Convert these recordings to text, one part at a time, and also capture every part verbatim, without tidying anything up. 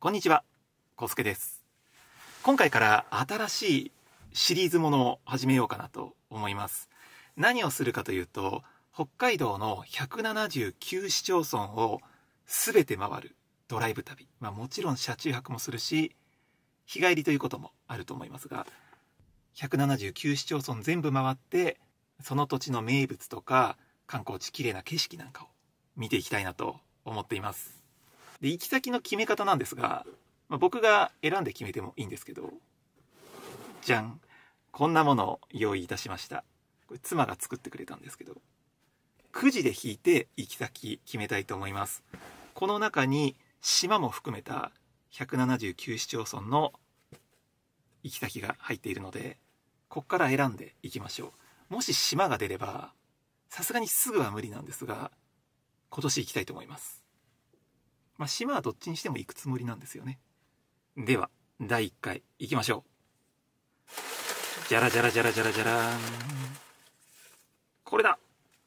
こんにちは、コスケです。今回から新しいシリーズものを始めようかなと思います。何をするかというと、北海道のひゃくななじゅうきゅう市町村を全て回るドライブ旅。まあもちろん車中泊もするし、日帰りということもあると思いますが、ひゃくななじゅうきゅう市町村全部回って、その土地の名物とか観光地、綺麗な景色なんかを見ていきたいなと思っています。で、行き先の決め方なんですが、まあ、僕が選んで決めてもいいんですけど、じゃん、こんなものを用意いたしました。これ妻が作ってくれたんですけど、くじで引いて行き先決めたいと思います。この中に島も含めたひゃくななじゅうきゅう市町村の行き先が入っているので、ここから選んでいきましょう。もし島が出れば、さすがにすぐは無理なんですが、今年行きたいと思います。まあ、島はどっちにしても行くつもりなんですよね。では、だいいっかい行きましょう。じゃらじゃらじゃらじゃらじゃらーん。これだ。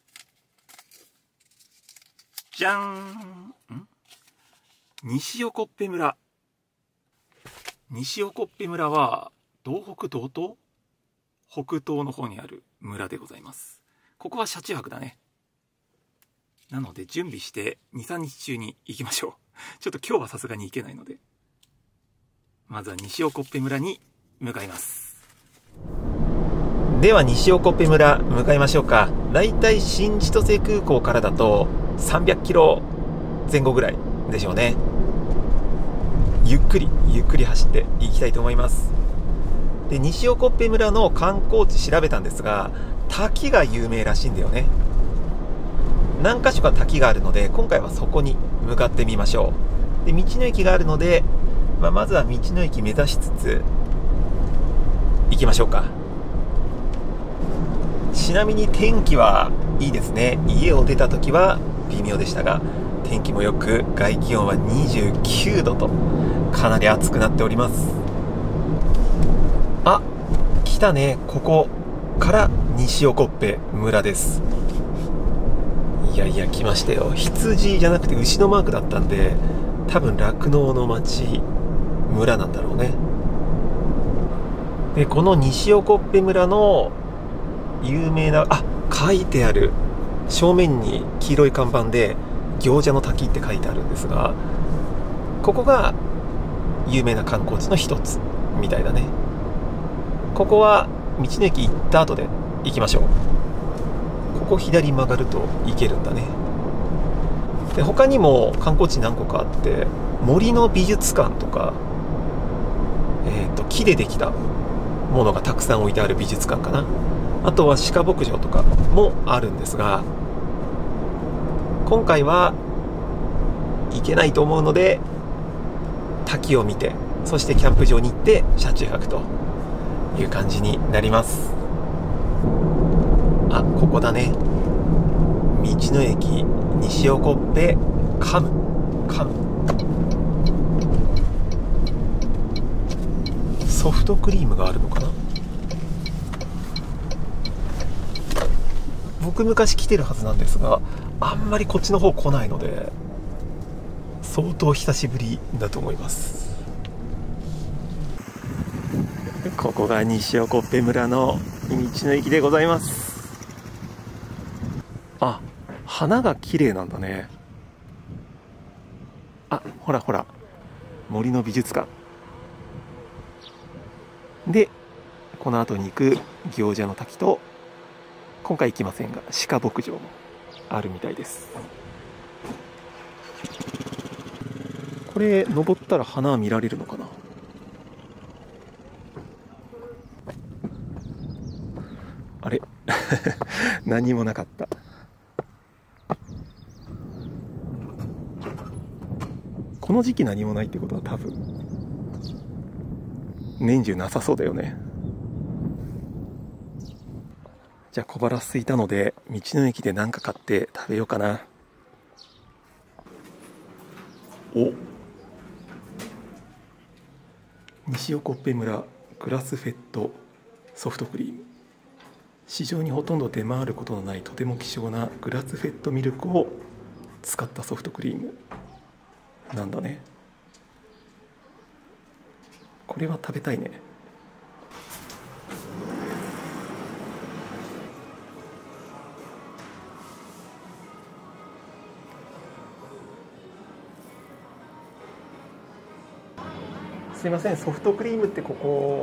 じゃーん。ん西横っぺ村。西横っぺ村は、道北道東北東の方にある村でございます。ここは車中泊だね。なので準備してに、さんにち中に行きましょう。ちょっと今日はさすがに行けないので。まずは西横っぺ村に向かいます。では西横っぺ村向かいましょうか。だいたい新千歳空港からだとさんびゃくキロぜん後ぐらいでしょうね。ゆっくりゆっくり走って行きたいと思います。で、西横っぺ村の観光地調べたんですが、滝が有名らしいんだよね。何か所か滝があるので、今回はそこに向かってみましょう。で、道の駅があるので、まあ、まずは道の駅目指しつつ行きましょうか。ちなみに天気はいいですね。家を出た時は微妙でしたが、天気もよく、外気温はにじゅうきゅうどとかなり暑くなっております。あ、来たね。ここから西横っぺ村です。いやいや、来ましたよ。羊じゃなくて牛のマークだったんで、多分酪農の町、村なんだろうね。で、この西横っぺ村の有名な、あ、書いてある、正面に黄色い看板で行者の滝って書いてあるんですが、ここが有名な観光地の一つみたいだね。ここは道の駅行った後で行きましょう。ここ左曲がると行けるんだね。で、他にも観光地何個かあって、森の美術館とか、えっと木でできたものがたくさん置いてある美術館かな。あとは鹿牧場とかもあるんですが、今回は行けないと思うので、滝を見て、そしてキャンプ場に行って車中泊という感じになります。あ、ここだね。道の駅西横っぺカムカム。ソフトクリームがあるのかな。僕昔来てるはずなんですが、あんまりこっちの方来ないので、相当久しぶりだと思います。ここが西横っぺ村の道の駅でございます。あ、花が綺麗なんだね。あ、ほらほら、森の美術館で、この後に行く行者の滝と、今回行きませんが鹿牧場もあるみたいです。これ登ったら花は見られるのかな。あれ何もなかった。この時期何もないってことは多分年中なさそうだよね。じゃあ小腹空いたので、道の駅で何か買って食べようかな。お、西横っぺ村グラスフェッドソフトクリーム。市場にほとんど出回ることのないとても希少なグラスフェッドミルクを使ったソフトクリームなんだね。 これは食べたいね。すいません、ソフトクリームってここ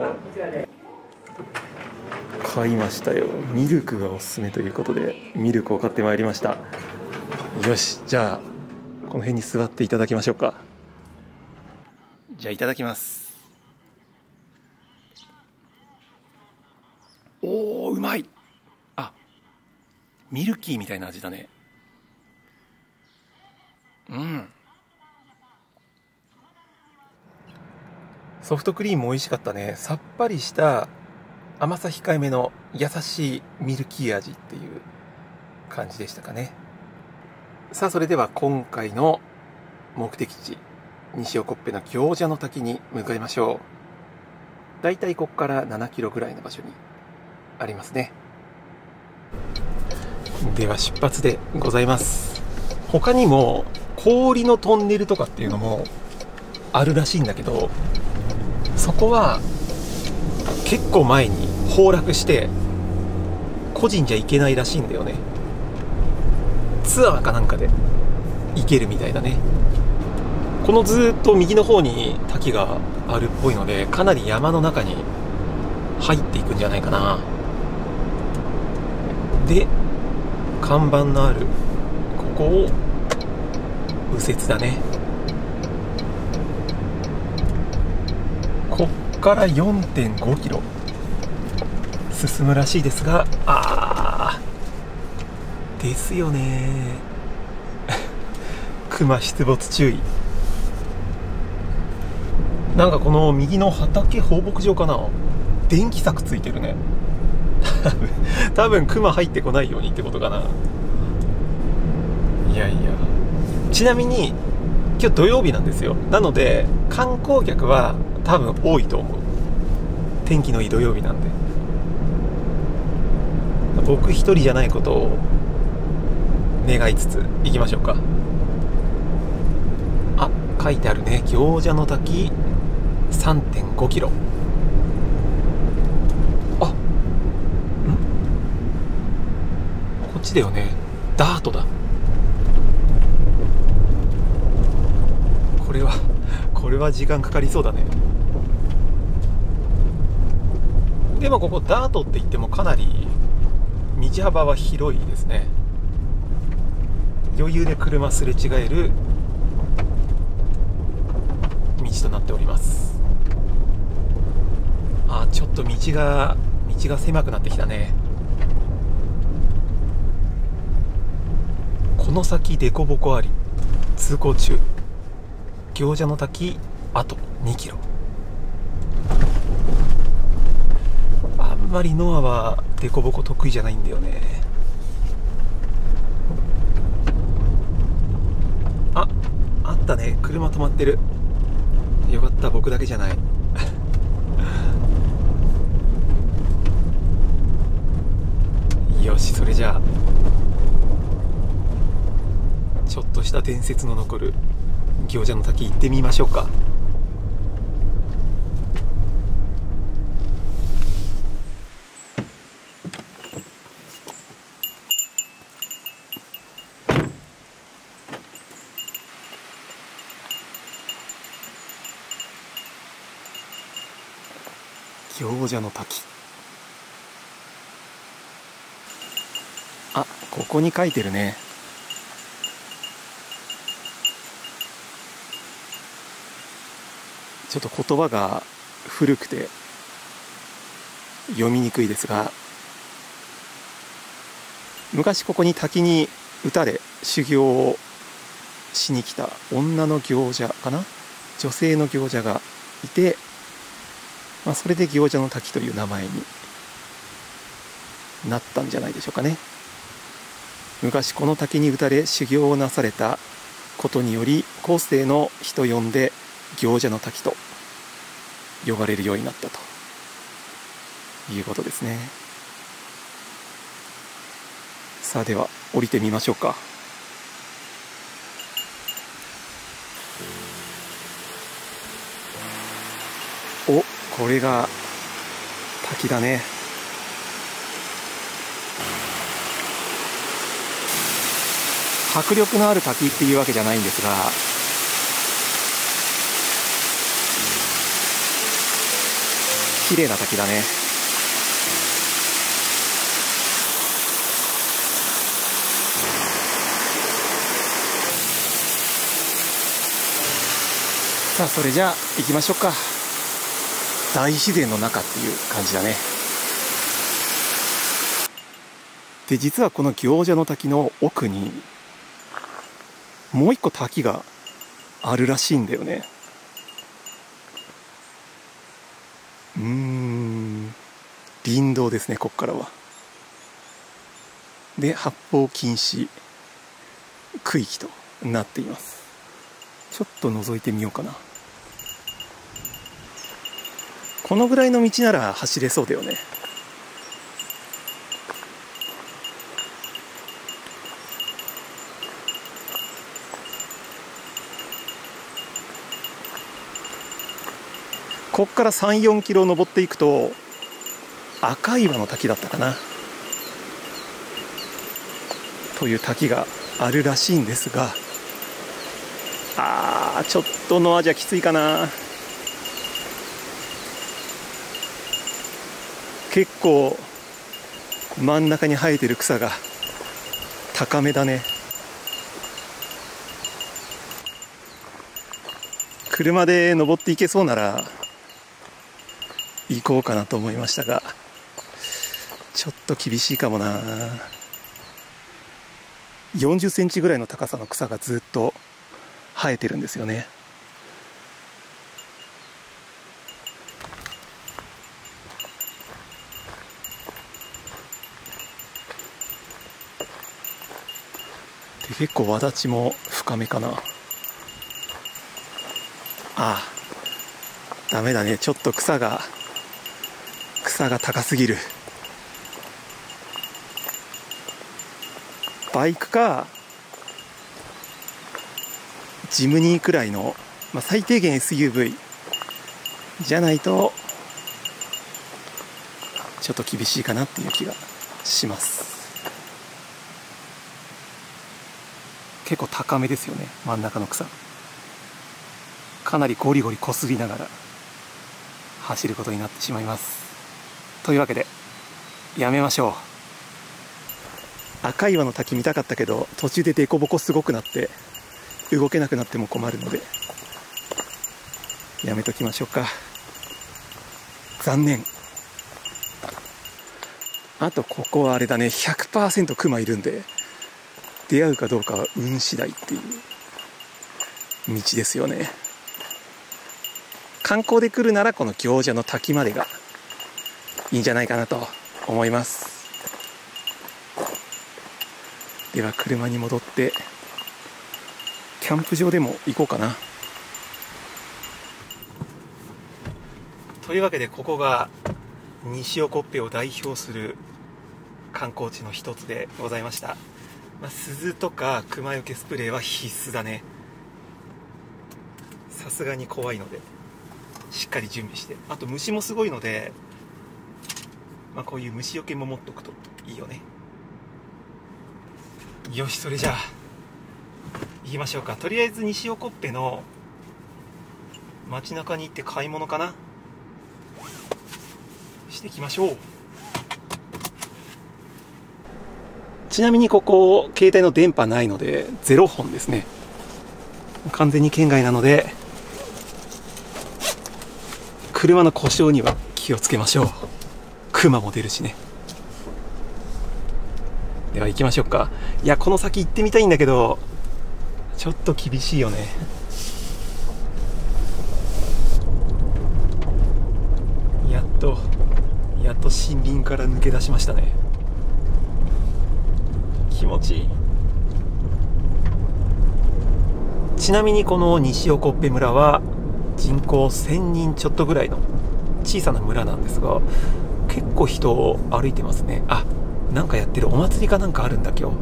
買いましたよ。ミルクがおすすめということでミルクを買ってまいりました。よし、じゃあこの辺に座っていただきましょうか。じゃあいただきます。おー、うまい。あ、ミルキーみたいな味だね。うん、ソフトクリーム美味しかったね。さっぱりした甘さ控えめの優しいミルキー味っていう感じでしたかね。さあ、それでは今回の目的地、西興部の行者の滝に向かいましょう。だいたいここからななキロぐらいの場所にありますね。では出発でございます。他にも氷のトンネルとかっていうのもあるらしいんだけど、そこは結構前に崩落して個人じゃ行けないらしいんだよね。ツアーかなんかで行けるみたいだね。このずっと右の方に滝があるっぽいので、かなり山の中に入っていくんじゃないかな。で、看板のあるここを右折だね。こっから よんてんごキロ進むらしいですが、あーですよね熊出没注意。なんかこの右の畑放牧場かな、電気柵ついてるね多分熊入ってこないようにってことかな。いやいや、ちなみに今日土曜日なんですよ。なので観光客は多分多いと思う。天気のいい土曜日なんで。僕一人じゃないことを願いつつ行きましょうか。あ、書いてあるね。行者の滝 さんてんごキロ。あ、んこっちだよね。ダートだ。これはこれは時間かかりそうだね。でもここダートって言ってもかなり道幅は広いですね。余裕で車すれ違える道となっております。あ、ちょっと道が道が狭くなってきたね。この先凸凹あり、通行中。行者の滝あとにキロ。あんまりノアは凸凹得意じゃないんだよね。あ、あったね。車止まってる。よかった、僕だけじゃないよし、それじゃあちょっとした伝説の残る行者の滝行ってみましょうか。行者の滝。あ、ここに書いてるね。ちょっと言葉が古くて読みにくいですが、昔ここに滝に打たれ修行をしに来た女の行者かな、女性の行者がいて、まあ、それで行者の滝という名前になったんじゃないでしょうかね。昔この滝に打たれ修行をなされたことにより、後世の人呼んで行者の滝と呼ばれるようになったということですね。さあ、では降りてみましょうか。 お、これが滝だね。迫力のある滝っていうわけじゃないんですが、綺麗な滝だね。さあ、それじゃあ行きましょうか。大自然の中っていう感じだね。で、実はこの行者の滝の奥にもう一個滝があるらしいんだよね。うーん、林道ですね、ここからは。で、発砲禁止区域となっています。ちょっと覗いてみようかな。このぐらいの道なら走れそうだよね。ここからさん、よんキロ登っていくと赤岩の滝だったかなという滝があるらしいんですが、あー、ちょっとノアじゃきついかな。結構真ん中に生えてる草が高めだね。車で登っていけそうなら行こうかなと思いましたが、ちょっと厳しいかもな。よんじゅっセンチぐらいの高さの草がずっと生えてるんですよね。で、結構わだちも深めかな。ああ、ダメだね。ちょっと草が草が高すぎる。バイクかジムニーくらいの、まあ、最低限 エスユーブイ じゃないとちょっと厳しいかなっていう気がします。結構高めですよね、真ん中の草。かなりゴリゴリこすりながら走ることになってしまいます。というわけでやめましょう。赤岩の滝見たかったけど途中でデコボコすごくなって動けなくなっても困るのでやめときましょうか。残念。あとここはあれだね、 ひゃくパーセント クマいるんで出会うかどうかは運次第っていう道ですよね。観光で来るならこの行者の滝までがいいんじゃないかなと思います。では車に戻ってキャンプ場でも行こうかな。というわけでここが西興部を代表する観光地の一つでございました。まあ、鈴とか熊よけスプレーは必須だね。さすがに怖いのでしっかり準備して、あと虫もすごいので、まあ、こういう虫よけも持っとくといいよね。よし、それじゃあ行きましょうか。とりあえず西興部の街中に行って買い物かなしていきましょう。ちなみにここ携帯の電波ないのでゼロほんですね。完全に圏外なので車の故障には気をつけましょう。熊も出るしね。では行きましょうか。いや、この先行ってみたいんだけどちょっと厳しいよね。やっとやっと森林から抜け出しましたね。気持ちいい。ちなみにこの西興部村は人口せんにんちょっとぐらいの小さな村なんですが、結構人を歩いてますね。あ、なんかやってる、お祭りかなんかあるんだ今日。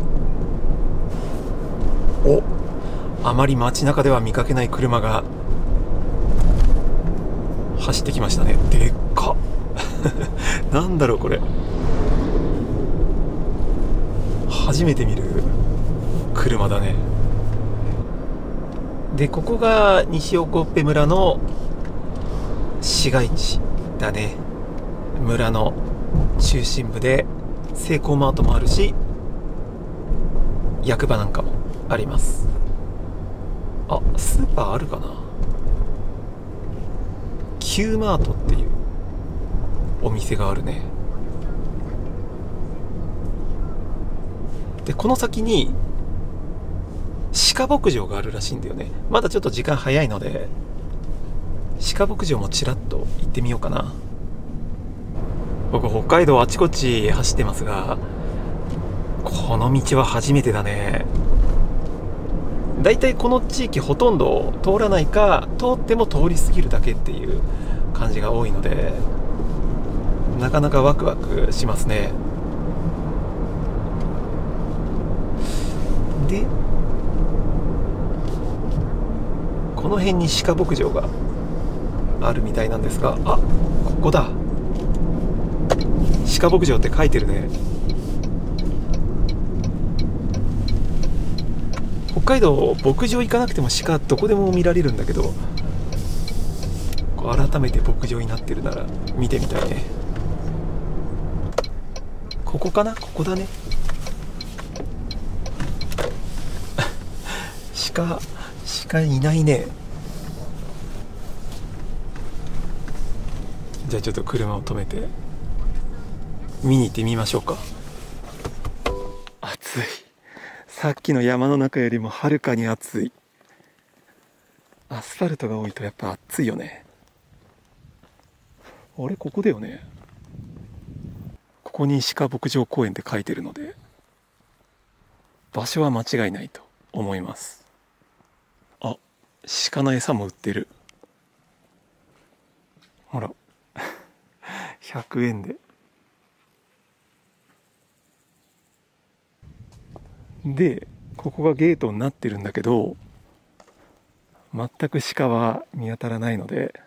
お、あまり街中では見かけない車が走ってきましたね。でっかなんだろうこれ、初めて見る車だね。でここが西興部村の市街地だね。村の中心部でセイコーマートもあるし、役場なんかもあります。あ、スーパーあるかな。キューマートっていうお店があるね。でこの先に鹿牧場があるらしいんだよね。まだちょっと時間早いので鹿牧場もちらっと行ってみようかな。僕北海道あちこち走ってますが、この道は初めてだね。だいたいこの地域ほとんど通らないか、通っても通り過ぎるだけっていう感じが多いので、なかなかワクワクしますね。でこの辺に鹿牧場があるみたいなんですが、あ、ここだ。鹿牧場って書いてるね。北海道牧場行かなくても鹿どこでも見られるんだけど、こう改めて牧場になってるなら見てみたいね。ここかな、ここだね鹿鹿いないね。じゃあちょっと車を止めて見に行ってみましょうか。暑い。さっきの山の中よりもはるかに暑い。アスファルトが多いとやっぱ暑いよね。あれ、ここだよね。ここに鹿牧場公園って書いてるので場所は間違いないと思います。あ、鹿の餌も売ってる。ほらひゃくえんで。でここがゲートになってるんだけど、全く鹿は見当たらないので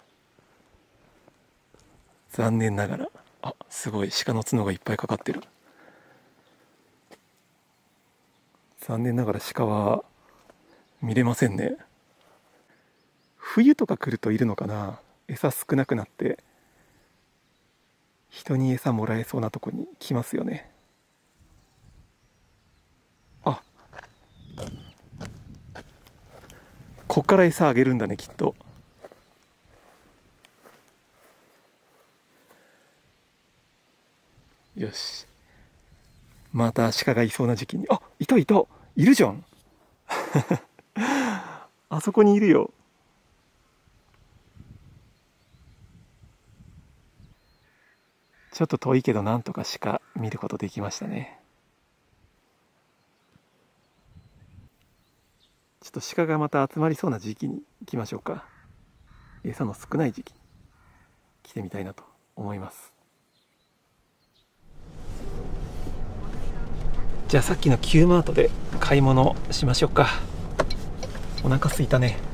残念ながら、あ、すごい鹿の角がいっぱいかかってる。残念ながら鹿は見れませんね。冬とか来るといるのかな。餌少なくなって人に餌もらえそうなとこに来ますよね。あ、こっから餌あげるんだねきっと。よし、また鹿がいそうな時期に、あ、いたいた、いるじゃんあそこにいるよ。ちょっと遠いけどなんとか鹿見ることできましたね。ちょっと鹿がまた集まりそうな時期に行きましょうか。餌の少ない時期に来てみたいなと思います。じゃあさっきの Q マートで買い物しましょうか。お腹すいたね。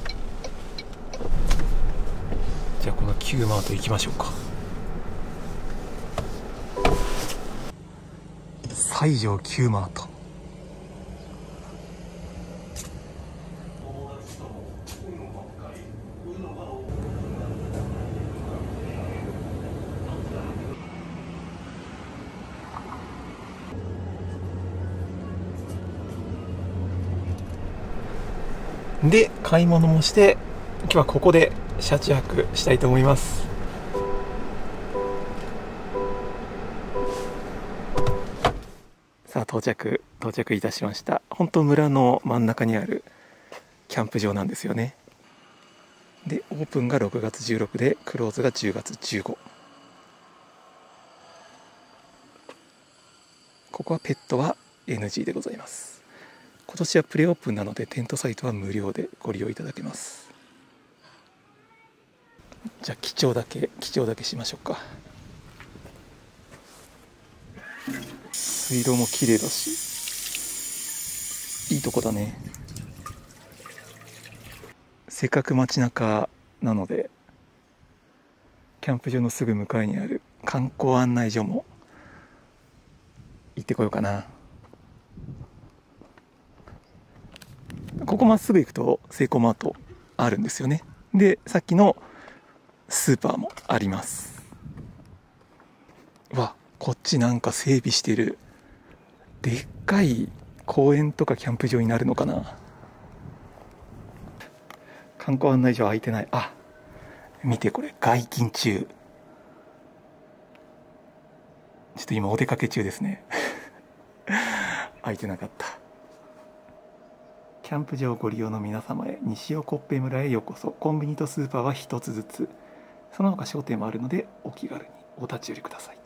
じゃあこの Q マート行きましょうか。西条 Q マート。で買い物もして今日はここで車中泊したいと思います。さあ到着到着いたしました。本当村の真ん中にあるキャンプ場なんですよね。でオープンがろくがつじゅうろくでクローズがじゅうがつじゅうご。ここはペットは エヌジー でございます。今年はプレオープンなのでテントサイトは無料でご利用いただけます。じゃあ記帳だけ記帳だけしましょうか。水道も綺麗だしいいとこだね。せっかく街中なのでキャンプ場のすぐ向かいにある観光案内所も行ってこようかな。ここまっすぐ行くとセイコーマートあるんですよね。でさっきのスーパーもあります。わ、こっちなんか整備してる。でっかい公園とかキャンプ場になるのかな。観光案内所開いてない。あ、見てこれ、外勤中。ちょっと今お出かけ中ですね。開いてなかった。キャンプ場をご利用の皆様へ、西尾コッペ村へようこそ。コンビニとスーパーは一つずつ。その他商店もあるので、お気軽にお立ち寄りください。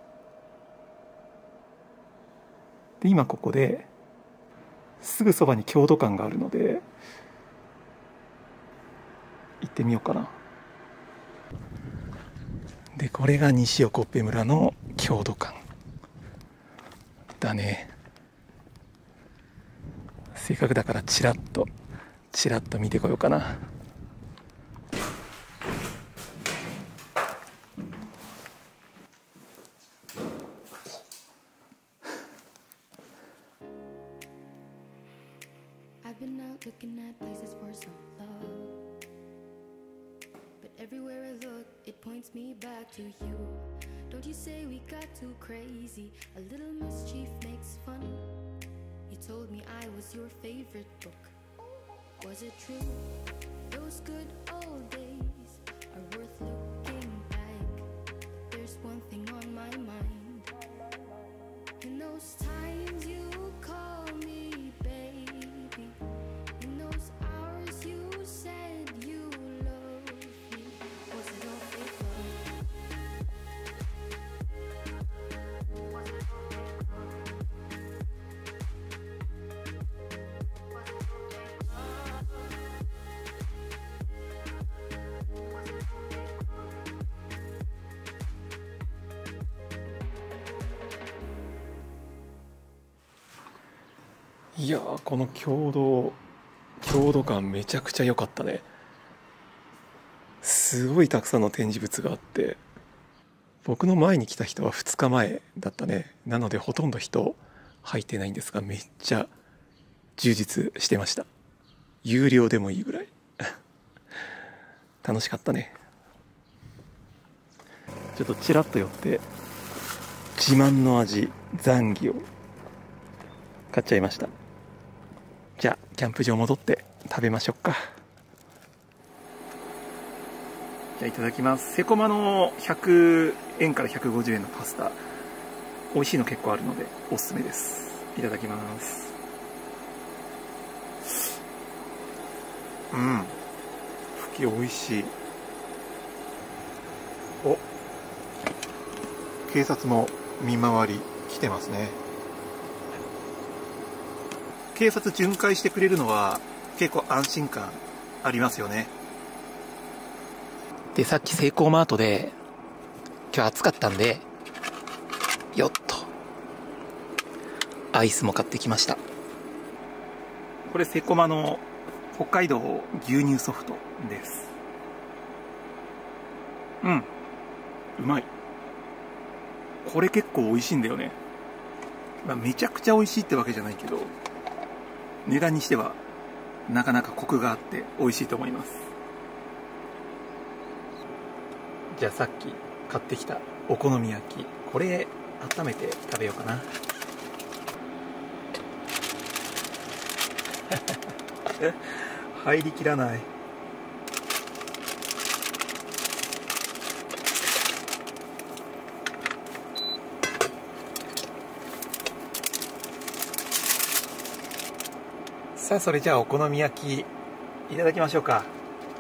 で、今ここで、すぐそばに郷土館があるので、行ってみようかな。で、これが西尾コッペ村の郷土館だね。せっかくだからチラッとチラッと見てこようかな。 Everywhere I look, it points me back to you. Don't you say we got too crazy? A little mischief makes fun. You told me I was your favorite book. Was it true? Those good old days are worth looking back. There's one thing on my mind. In those times you call me baby, in those hours you said you loved me. Was it all fake love? Was it all fake love? Was it all fake love? Was it all fake love? いやー、この郷土郷土館めちゃくちゃ良かったね。すごいたくさんの展示物があって、僕の前に来た人はふつかまえだったね。なのでほとんど人入ってないんですが、めっちゃ充実してました。有料でもいいぐらい楽しかったね。ちょっとちらっと寄って自慢の味ザンギを買っちゃいました。じゃあキャンプ場戻って食べましょうか。じゃあいただきます。セコマのひゃくえんからひゃくごじゅうえんのパスタ、美味しいの結構あるのでおすすめです。いただきます。うん、ふき美味しい。お、警察も見回り来てますね。警察巡回してくれるのは結構安心感ありますよね。で、さっきセイコーマートで今日暑かったんでよっとアイスも買ってきました。これセコマの北海道牛乳ソフトです。うん、うまい。これ結構美味しいんだよね。まあ、めちゃくちゃ美味しいってわけじゃないけど、値段にしてはなかなかコクがあって美味しいと思います。じゃあさっき買ってきたお好み焼き、これ温めて食べようかな。入りきらない。さあ、それじゃあお好み焼きいただきましょうか。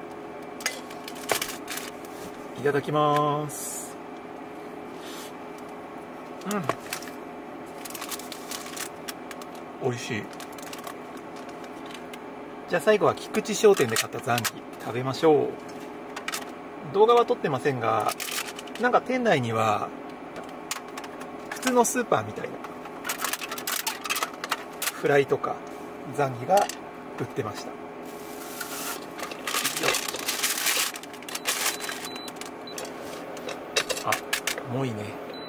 いただきます。うん、美味しい。じゃあ最後は菊池商店で買ったザンギ食べましょう。動画は撮ってませんが、なんか店内には普通のスーパーみたいなフライとかザンギが売ってました。 もういいね。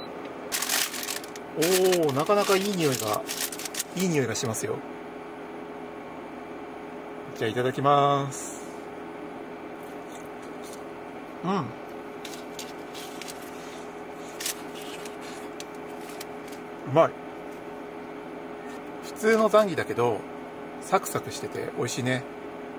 おお、なかなかいい匂いがいい匂いがしますよ。じゃあいただきます。うん、うまい。普通のザンギだけどサクサクしてて美味しいね。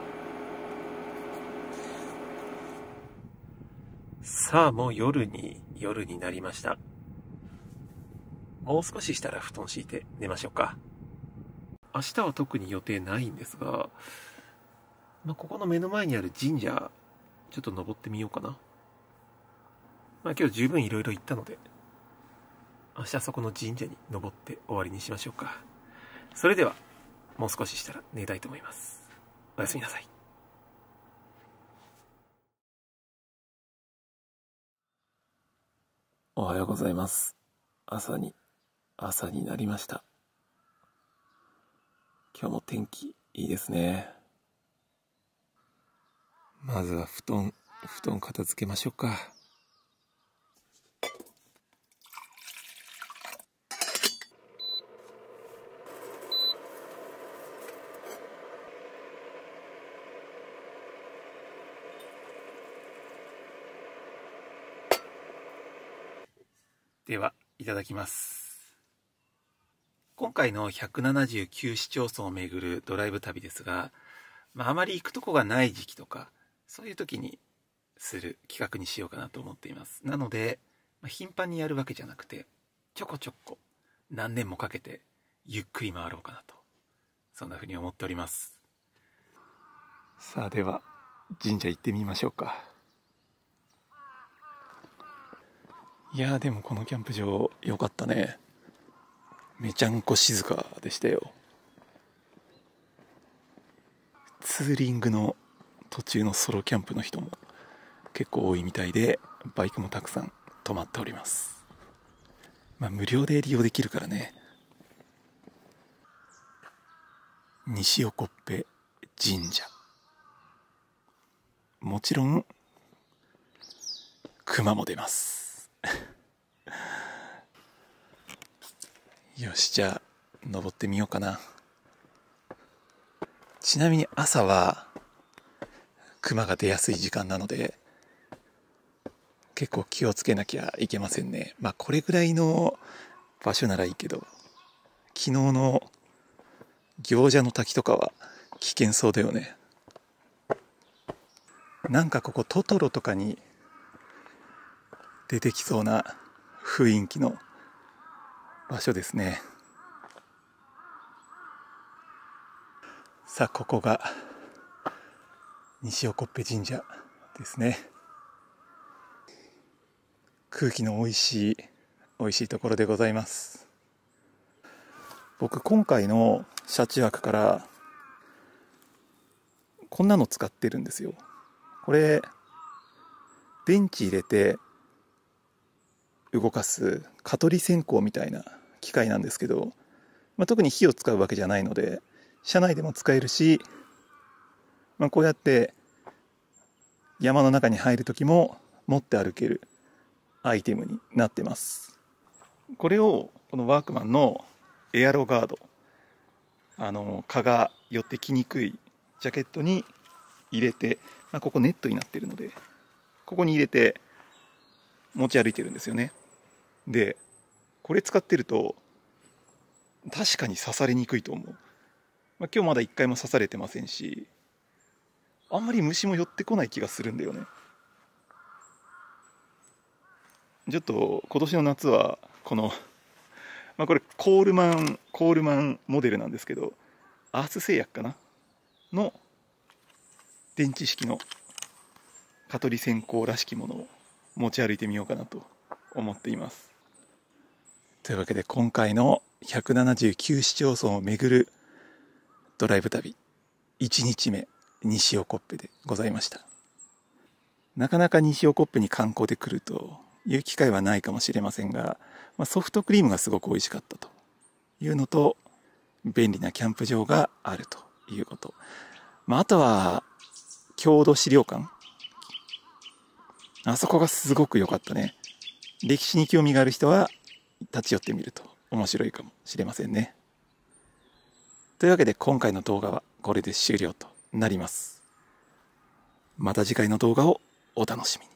さあ、もう夜に夜になりました。もう少ししたら布団敷いて寝ましょうか。明日は特に予定ないんですが、まあ、ここの目の前にある神社ちょっと登ってみようかな。まあ、今日十分いろいろ行ったので、明日そこの神社に登って終わりにしましょうか。それではもう少ししたら寝たいと思います。おやすみなさい。おはようございます。朝に朝になりました。今日も天気いいですね。まずは布団布団片付けましょうか。ではいただきます。今回のひゃくななじゅうきゅう市町村を巡るドライブ旅ですが、まあ、あまり行くとこがない時期とかそういう時にする企画にしようかなと思っています。なので、まあ、頻繁にやるわけじゃなくて、ちょこちょこ何年もかけてゆっくり回ろうかなと、そんなふうに思っております。さあ、では神社行ってみましょうか。いやー、でもこのキャンプ場良かったね。めちゃんこ静かでしたよ。ツーリングの途中のソロキャンプの人も結構多いみたいで、バイクもたくさん止まっております。まあ無料で利用できるからね。西横部神社、もちろん熊も出ますよし、じゃあ登ってみようかな。ちなみに朝は熊が出やすい時間なので結構気をつけなきゃいけませんね。まあこれぐらいの場所ならいいけど、昨日の行者の滝とかは危険そうだよね。なんかここトトロとかに出てきそうな雰囲気の場所ですね。さあ、ここが西横部神社ですね。空気のおいしいおいしいところでございます。僕今回の車中泊からこんなの使ってるんですよ。これ電池入れて動かす蚊取り線香みたいな機械なんですけど、まあ、特に火を使うわけじゃないので車内でも使えるし、まあ、こうやって山の中に入る時も持って歩けるアイテムになってます。これをこのワークマンのエアロガード、あの蚊が寄ってきにくいジャケットに入れて、まあ、ここネットになってるのでここに入れて持ち歩いてるんですよね。でこれ使ってると確かに刺されにくいと思う。まあ、今日まだ一回も刺されてませんし、あんまり虫も寄ってこない気がするんだよね。ちょっと今年の夏はこの、まあ、これコールマンコールマンモデルなんですけど、アース製薬かなの電池式の蚊取り線香らしきものを持ち歩いてみようかなと思っています。というわけで今回のひゃくななじゅうきゅう市町村を巡るドライブ旅いちにちめ、西横部でございました。なかなか西横部に観光で来るという機会はないかもしれませんが、まあ、ソフトクリームがすごく美味しかったというのと、便利なキャンプ場があるということ、まあ、あとは郷土資料館、あそこがすごく良かったね。 歴史に興味がある人は立ち寄ってみると面白いかもしれませんね。というわけで今回の動画はこれで終了となります。また次回の動画をお楽しみに。